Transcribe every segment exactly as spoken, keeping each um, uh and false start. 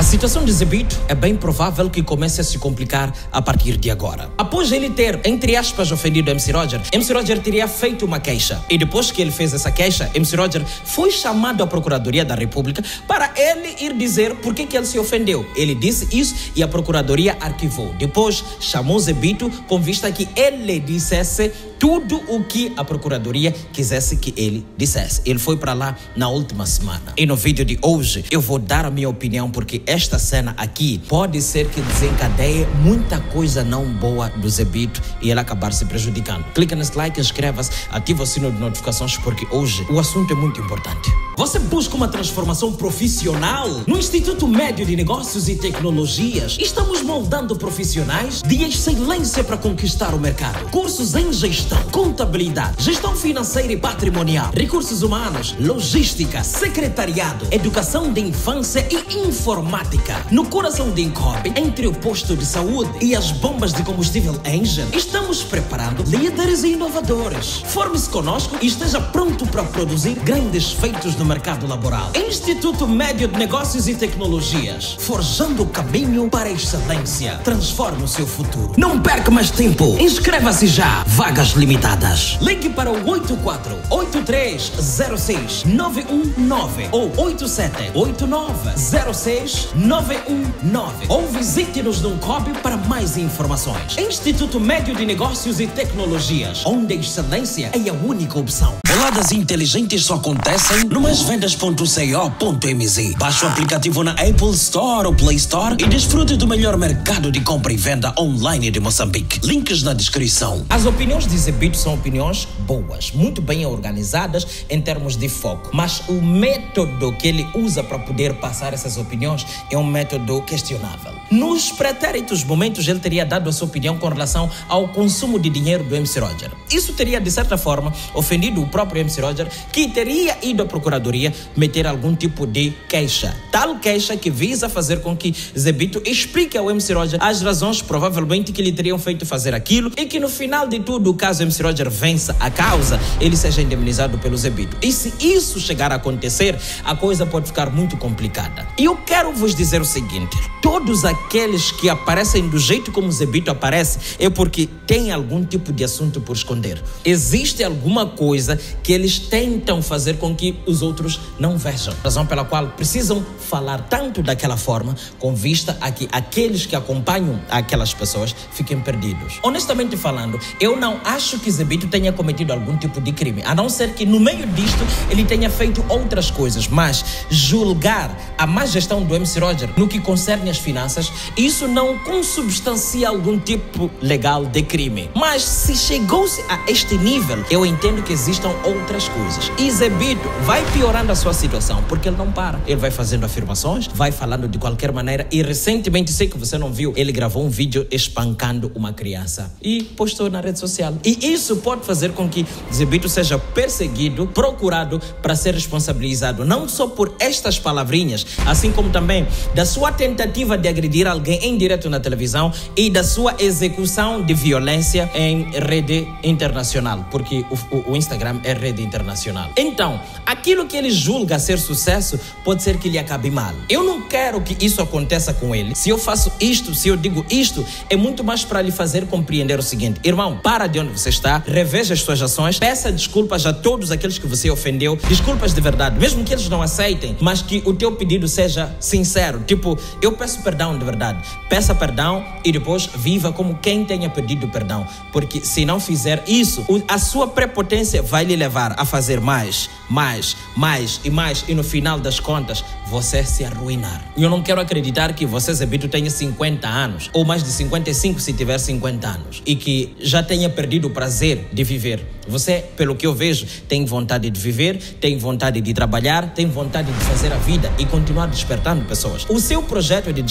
situação de Zebito é bem provável que comece a se complicar a partir de agora. Após ele ter, entre aspas, ofendido M C Roger, M C Roger teria feito uma queixa. E depois que ele fez essa queixa, M C Roger foi chamado à Procuradoria da República para ele ir dizer por que, que ele se ofendeu. Ele disse isso e a Procuradoria arquivou. Depois chamou Zebito com vista que ele dissesse tudo o que a Procuradoria quisesse que ele dissesse. Ele foi para lá na última semana. E no vídeo de hoje eu vou dar a minha opinião porque esta cena aqui pode ser que desencadeie muita coisa não boa do Zebito e ele acabar se prejudicando. Clica nesse like, inscreva-se, ativa o sino de notificações porque hoje o assunto é muito importante. Você busca uma transformação profissional? No Instituto Médio de Negócios e Tecnologias, estamos moldando profissionais de excelência para conquistar o mercado. Cursos em gestão, contabilidade, gestão financeira e patrimonial, recursos humanos, logística, secretariado, educação de infância e informática. No coração de Incobi, entre o posto de saúde e as bombas de combustível Engen, estamos preparando líderes e inovadores. Forme-se conosco e esteja pronto para produzir grandes feitos no mercado laboral. Instituto Médio de Negócios e Tecnologias, forjando o caminho para a excelência. Transforme o seu futuro. Não perca mais tempo. Inscreva-se já. Vagas limitadas. Ligue para o oito quatro oito três zero seis nove um nove ou oito sete oito nove zero seis nove um nove ou visite-nos no Incobi para mais informações. Instituto Médio de Negócios e Tecnologias, onde a excelência é a única opção. Boladas inteligentes só acontecem no mais vendas ponto co ponto mz. Baixe o aplicativo na Apple Store ou Play Store e desfrute do melhor mercado de compra e venda online de Moçambique. Links na descrição. As opiniões de Zebito são opiniões boas, muito bem organizadas em termos de foco, mas o método que ele usa para poder passar essas opiniões é um método questionável. Nos pretéritos momentos ele teria dado a sua opinião com relação ao consumo de dinheiro do M C Roger. Isso teria de certa forma ofendido o próprio M C Roger, que teria ido à Procuradoria meter algum tipo de queixa. Tal queixa que visa fazer com que Zebito explique ao M C Roger as razões provavelmente que lhe teriam feito fazer aquilo e que no final de tudo, caso M C Roger vença a causa, ele seja indemnizado pelo Zebito. E se isso chegar a acontecer, a coisa pode ficar muito complicada. E eu quero vos dizer o seguinte: todos aqueles que aparecem do jeito como Zebito aparece é porque tem algum tipo de assunto por esconder. Existe alguma coisa que eles tentam fazer com que os outros não vejam. Razão pela qual precisam falar tanto daquela forma com vista a que aqueles que acompanham aquelas pessoas fiquem perdidos. Honestamente falando, eu não acho que Zebito tenha cometido algum tipo de crime, a não ser que no meio disto ele tenha feito outras coisas, mas julgar a má gestão do M C Roger no que concerne as finanças, isso não consubstancia algum tipo legal de crime. Mas se chegou-se a este nível, eu entendo que existam outras coisas. E Zebito vai piorando a sua situação, porque ele não para. Ele vai fazendo afirmações, vai falando de qualquer maneira e recentemente, sei que você não viu, ele gravou um vídeo espancando uma criança e postou na rede social. E isso pode fazer com que Zebito seja perseguido, procurado para ser responsabilizado, não só por estas palavrinhas, assim como também da sua tentativa de agredir alguém em direto na televisão e da sua execução de violência em rede internacional, porque o, o, o Instagram é rede internacional. Então, aquilo que ele julga ser sucesso pode ser que lhe acabe mal. Eu não quero que isso aconteça com ele. Se eu faço isto, se eu digo isto, é muito mais para lhe fazer compreender o seguinte: irmão, para de onde você está, reveja as suas ações, peça desculpas a todos aqueles que você ofendeu, desculpas de verdade, mesmo que eles não aceitem, mas que o teu pedido seja sincero, tipo, eu peço perdão de verdade, peça perdão e depois viva como quem tenha pedido perdão, porque se não fizer isso, a sua prepotência vai lhe levar a fazer mais, mais, mais e mais e no final das contas você se arruinar. E eu não quero acreditar que você, Zebito, tenha cinquenta anos ou mais de cinquenta e cinco se tiver cinquenta anos e que já tenha perdido o prazer de viver. Você, pelo que eu vejo, tem vontade de viver, tem vontade de trabalhar, tem vontade de fazer a vida e continuar despertando pessoas. O seu projeto é de despertar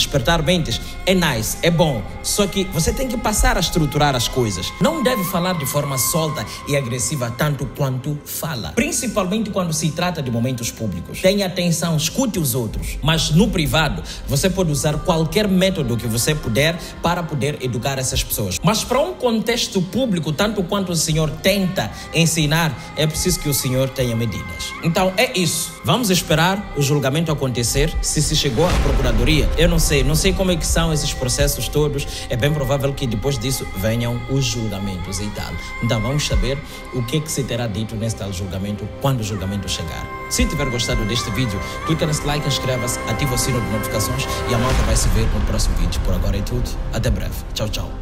parabéns, é nice, é bom. Só que você tem que passar a estruturar as coisas. Não deve falar de forma solta e agressiva tanto quanto fala. Principalmente quando se trata de momentos públicos. Tenha atenção, escute os outros. Mas no privado, você pode usar qualquer método que você puder para poder educar essas pessoas. Mas para um contexto público, tanto quanto o senhor tenta ensinar, é preciso que o senhor tenha medidas. Então é isso. Vamos esperar o julgamento acontecer. Se se chegou à procuradoria, eu não sei. Não sei como é que são esses processos todos. É bem provável que depois disso venham os julgamentos e tal. Então vamos saber o que, que se terá dito nesse tal julgamento quando o julgamento chegar. Se tiver gostado deste vídeo, clica nesse like, inscreva-se, ativa o sino de notificações e a malta vai se ver no próximo vídeo. Por agora é tudo. Até breve. Tchau, tchau.